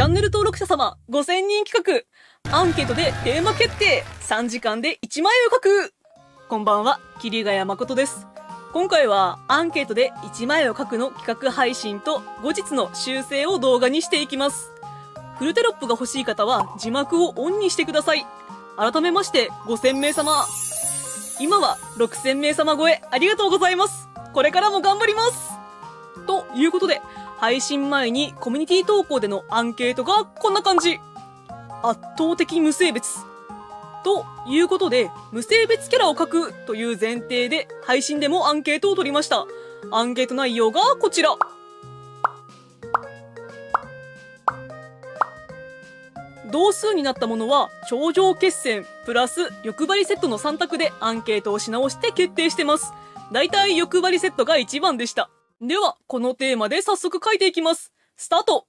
チャンネル登録者様5000人企画、アンケートでテーマ決定、3時間で1枚を書く。こんばんは、桐ヶ谷誠です。今回はアンケートで1枚を書くの企画配信と後日の修正を動画にしていきます。フルテロップが欲しい方は字幕をオンにしてください。改めまして5000名様。今は6000名様超えありがとうございます。これからも頑張ります。ということで、配信前にコミュニティ投稿でのアンケートがこんな感じ。圧倒的無性別。ということで、無性別キャラを描くという前提で配信でもアンケートを取りました。アンケート内容がこちら。同数になったものは頂上決戦プラス欲張りセットの3択でアンケートをし直して決定してます。だいたい欲張りセットが1番でした。では、このテーマで早速書いていきます。スタート。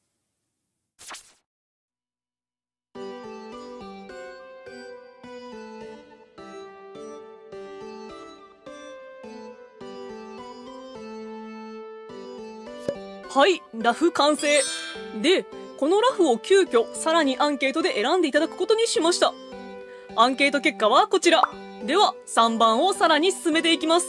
はい、ラフ完成。で、このラフを急遽さらにアンケートで選んでいただくことにしました。アンケート結果はこちら。では、3番をさらに進めていきます。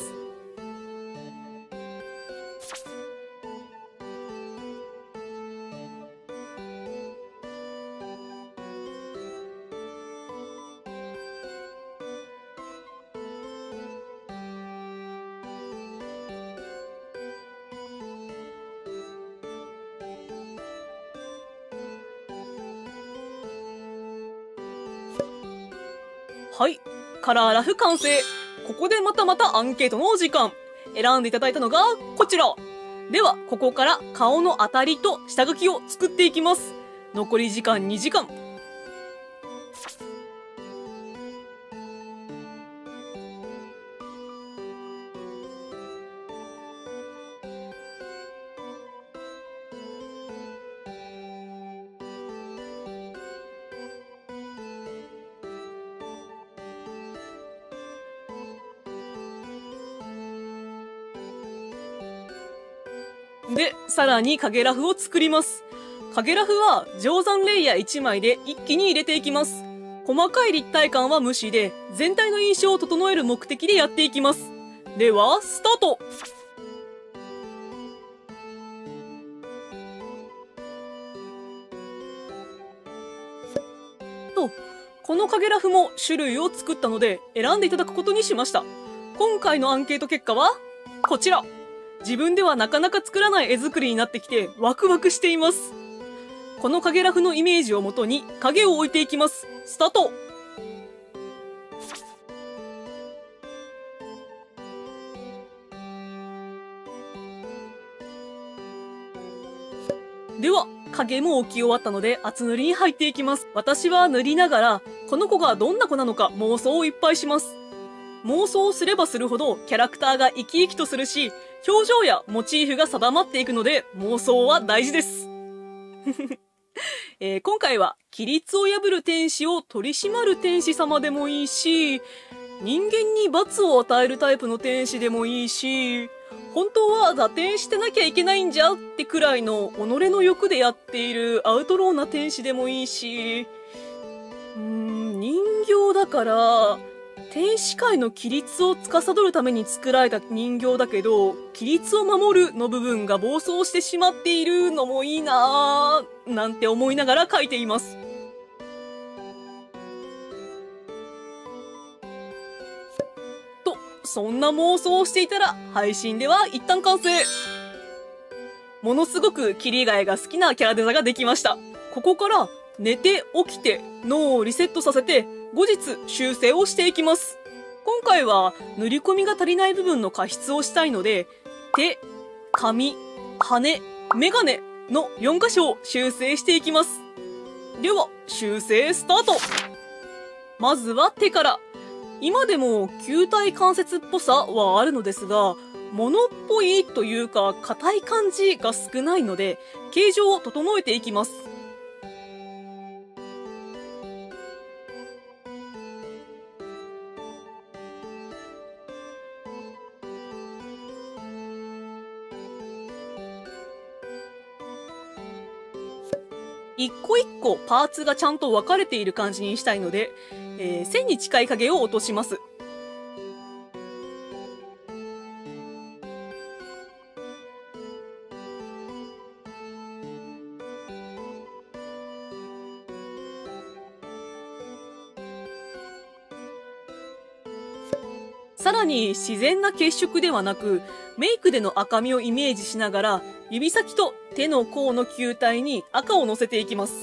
はい。カラーラフ完成。ここでまたアンケートのお時間。選んでいただいたのがこちら。では、ここから顔の当たりと下書きを作っていきます。残り時間2時間。で、さらに影ラフを作ります。影ラフは定山レイヤー1枚で一気に入れていきます。細かい立体感は無視で、全体の印象を整える目的でやっていきます。では、スタート。と、この影ラフも種類を作ったので選んでいただくことにしました。今回のアンケート結果は、こちら。自分ではなかなか作らない絵作りになってきてワクワクしています。この影ラフのイメージをもとに影を置いていきます。スタート。では、影も置き終わったので厚塗りに入っていきます。私は塗りながら、この子がどんな子なのか妄想をいっぱいします。妄想をすればするほどキャラクターが生き生きとするし、表情やモチーフが定まっていくので妄想は大事です。今回は規律を破る天使を取り締まる天使様でもいいし、人間に罰を与えるタイプの天使でもいいし、本当は打点してなきゃいけないんじゃってくらいの己の欲でやっているアウトローな天使でもいいし、人形だから天使界の規律を司るために作られた人形だけど、規律を守るの部分が暴走してしまっているのもいいなぁ、なんて思いながら描いています。と、そんな妄想をしていたら、配信では一旦完成。ものすごく桐ヶ谷が好きなキャラデザができました。ここから、寝て起きて脳をリセットさせて、後日修正をしていきます。今回は塗り込みが足りない部分の加筆をしたいので、手、髪、羽、メガネの4箇所を修正していきます。では、修正スタート。まずは手から。今でも球体関節っぽさはあるのですが、物っぽいというか硬い感じが少ないので、形状を整えていきます。 一個一個パーツがちゃんと分かれている感じにしたいので、線に近い影を落とします。さらに自然な血色ではなく、メイクでの赤みをイメージしながら、指先と手の甲の球体に赤をのせていきます。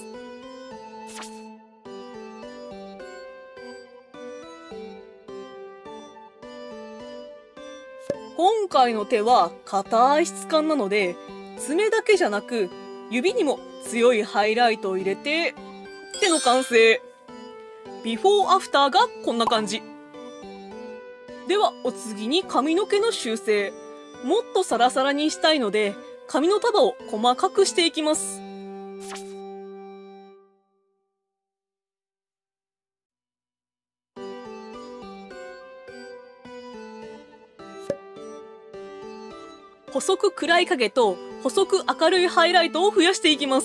今回の手は硬い質感なので、爪だけじゃなく、指にも強いハイライトを入れて、手の完成。ビフォーアフターがこんな感じ。では、お次に髪の毛の修正。もっとサラサラにしたいので、髪の束を細かくしていきます。細く暗い影と細く明るいハイライトを増やしていきます。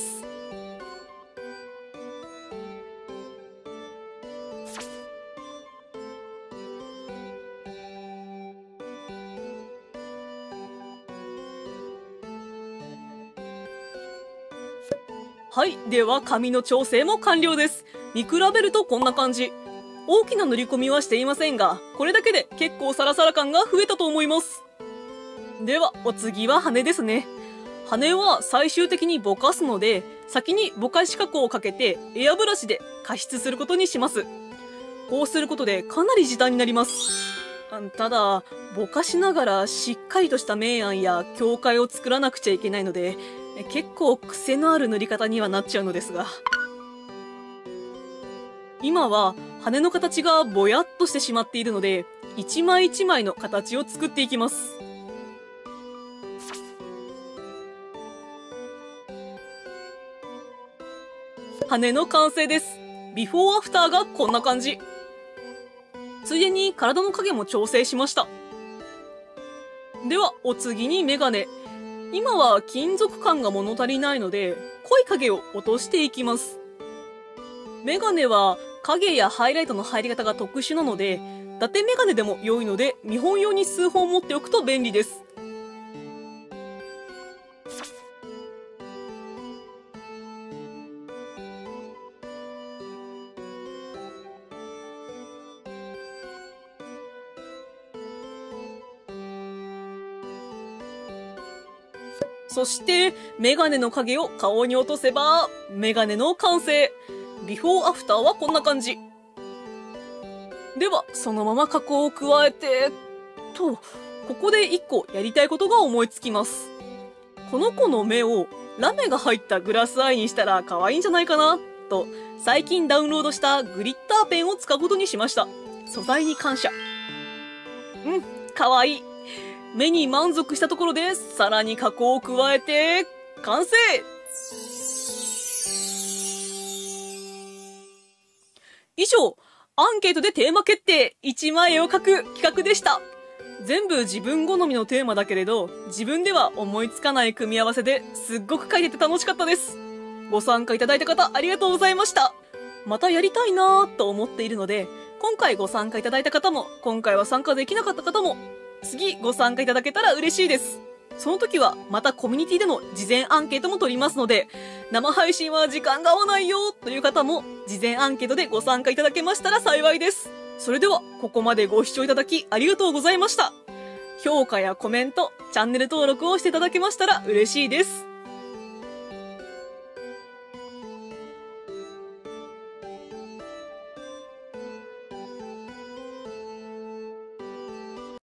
はい。では、髪の調整も完了です。見比べるとこんな感じ。大きな塗り込みはしていませんが、これだけで結構サラサラ感が増えたと思います。では、お次は羽ですね。羽は最終的にぼかすので、先にぼかし加工をかけてエアブラシで加湿することにします。こうすることでかなり時短になります。ただ、ぼかしながらしっかりとした明暗や境界を作らなくちゃいけないので、結構癖のある塗り方にはなっちゃうのですが。今は羽の形がぼやっとしてしまっているので、一枚一枚の形を作っていきます。羽の完成です。ビフォーアフターがこんな感じ。ついでに体の影も調整しました。では、お次にメガネ。今は金属感が物足りないので、濃い影を落としていきます。メガネは影やハイライトの入り方が特殊なので、伊達メガネでも良いので、見本用に数本持っておくと便利です。そして、メガネの影を顔に落とせば、メガネの完成。ビフォーアフターはこんな感じ。では、そのまま加工を加えて、ここで一個やりたいことが思いつきます。この子の目をラメが入ったグラスアイにしたら可愛いんじゃないかな、と、最近ダウンロードしたグリッターペンを使うことにしました。素材に感謝。可愛い。目に満足したところで、さらに加工を加えて、完成！以上、アンケートでテーマ決定、1枚絵を描く企画でした。全部自分好みのテーマだけれど、自分では思いつかない組み合わせですっごく描いてて楽しかったです。ご参加いただいた方、ありがとうございました。またやりたいなぁと思っているので、今回ご参加いただいた方も、今回は参加できなかった方も、次ご参加いただけたら嬉しいです。その時はまたコミュニティでの事前アンケートも取りますので、生配信は時間が合わないよという方も事前アンケートでご参加いただけましたら幸いです。それではここまでご視聴いただきありがとうございました。評価やコメント、チャンネル登録をしていただけましたら嬉しいです。